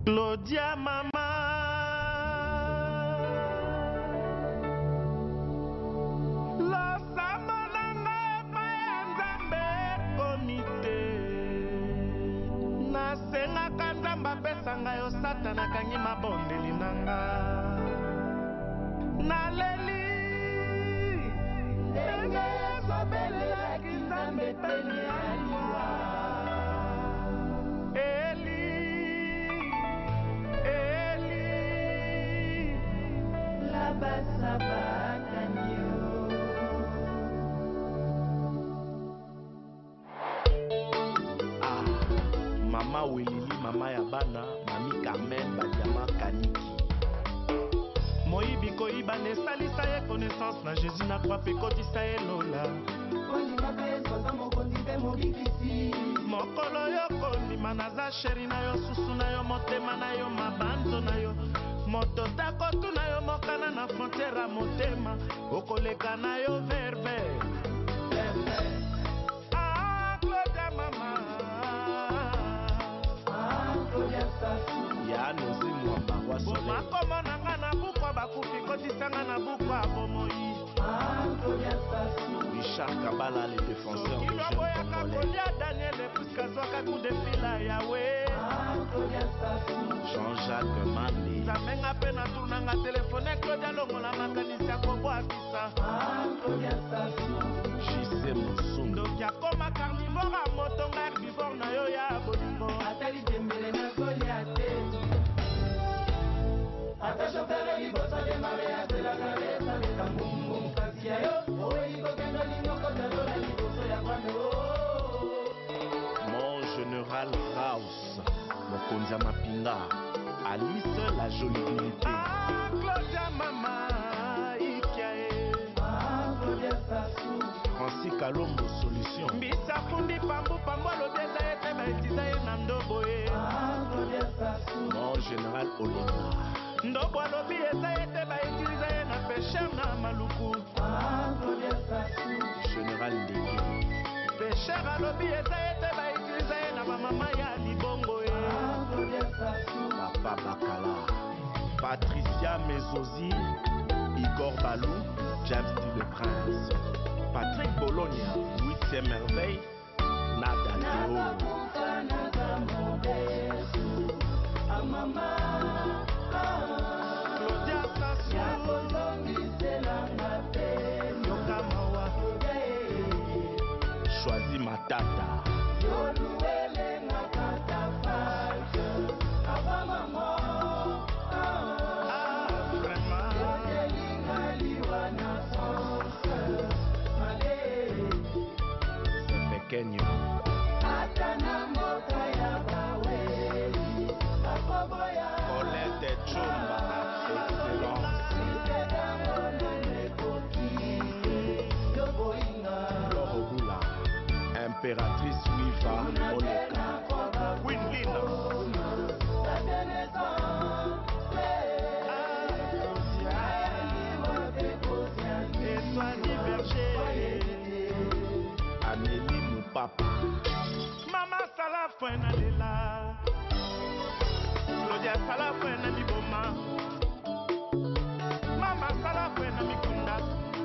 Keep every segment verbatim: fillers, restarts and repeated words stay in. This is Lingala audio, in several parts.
Claudia mama losama nanga epai ya Nzambe komite nasengaka Nzambe apesa ngai yo Satana akangi mabondeli nanga naleli ndenge Yesu abelelaki Nzambe pene ya liwa Ah, mama Welili, mama ya bana, mami Carmen, Badiama Kaniki. Moyibi koyiba ne salisa ye connaissance na Jésus na kwa pekotisa ye lola. Mokolo yo kondima naza sheri na yo susu na yo motema na yo mabanzo na yo. Moto takotu na yo mokana na frontière motema okoleka na yo verbe ah Claudia mama ah Claudia sasu ya nozi mwamba wa soleil makoma nanga na bukwa bakufi kotisanga na bukwa bomoi ah Claudia sasu Richard Kabala le défenseur du jeune Congolais Daniel Puskazwaka coup de fil à Yahweh ah Claudia sasu Jean-Jacques Mandé Zamenga pena tunanga telefone Claudia longola makanisi ya kobwakisa ah Claudia sasu Jise Musundu Ndokia koma carnivore a motonga herbivore na yo ya bolingo Atali tembele na Goliate Ata chopere liboso de marea de la cabeza de tambumbu kasi ya yo Owe liko kendo linyoko tadola liboso ya kwame Mon général House Mokonza Mapinga Alice la jolibilité ah Claudia mama ikiae ah Claudia sasu Francis Kalombo solution mbisa fundi pambu pambu alobeza ete baetiza ye na ndobo ye ah Claudia sasu mon général Olinga ndobo alobi eza ete baetiza ye na pêcheur na maluku ah Claudia sasu général Ndeke pêcheur alobi eza ete baetiza ye na bamama ya libongo ye ah Claudia sasu Papa Bakala Patricia Mezozi Igor Balou James D. Le Prince Patrick Bologna huitième merveille Nada Théo Claudia Sassou Yokamawa Choisi Matata Kenyo Atana moto ya baweli Akoboya Colette Chumba Excellence Lorogula Impératrice Wiva Oleka Queen Lina Étoile Berger Amélie Papa Mama sala fwena lela Claudia sala fwena liboma Mama sala fwena mikunda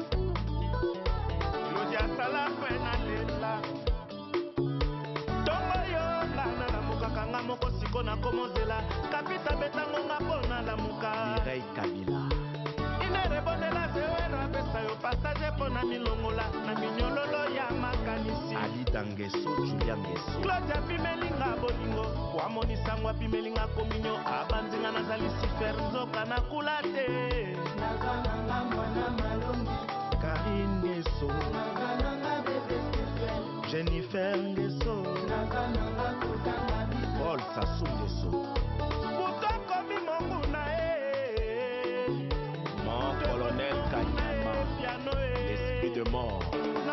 Claudia sala fwena lela Tongo yo lana la muka kanga moko siko na komozela Kapita betango nga pona la muka Mireille Kabila Inere bonela zewera pesa yo passage pona milongola Na minyololo ya makanisi Ali Dangeso, Julia Ngeso Claudia pimelinga bolingo Kwa moni sangwa pimelinga kominyo Abanzinga na zalisifer nzoka na kulate Nakananga mwana malongi Karine Ngeso Nakananga bebe Stéphane Jennifer Ngeso Nakananga kutanga biso Paul Sassou Ngeso Mutoko mimonguna eh Mon colonel Kanyama L'esprit de mort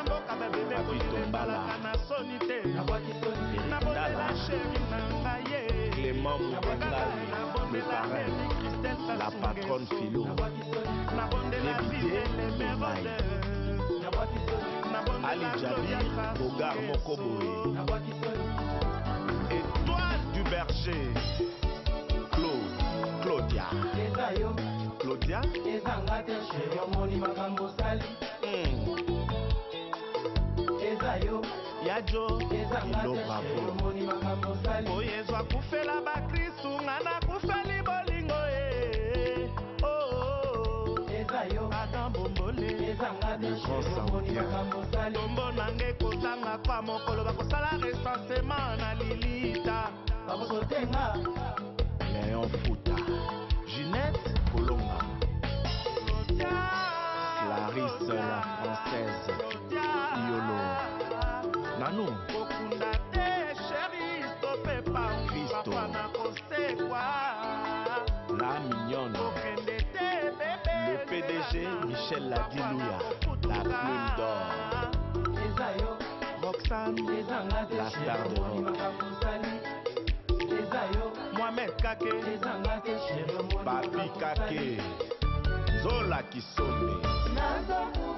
Clément Moubangali, le parrain, la patronne Philo, Lévité, Levaille, Ali Djabi, Bogar Mokoboé, Étoile du Berger, Claudia ezanga te chéri omoni makambo sali eza yo yajo ezanga te chéri omoni makambo sali oyo ezwa kufela bakristu nga na kufeli bolingo e eza yo ata bombole ezanga te chéri omoni makambo sali tombo nange kozanga kwa mokolo bakosala recensement na lilita bakosotenga Léon Fouta Ginette Kolonga Clarisse la française Iolo Nanou okunda te chéri stope pa Christo na kosekwa la mignonne okende te bébé le P D G Michel Ladilouya la plume d'or ezayo Roxane ezanga te la star de rock ezayo Mohamed Kake ezanga te chéri omoni Papi Kake Zola Kisombe nazo